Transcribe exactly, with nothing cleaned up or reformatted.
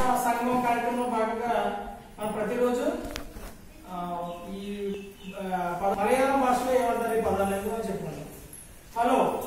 సంగమం కార్యక్రమంలో భాగంగా మనం ప్రతిరోజు ఈ మలయాళం భాషలో ఏమంటారు ఈ పదాలు అని చెప్పుకున్నాం. హలో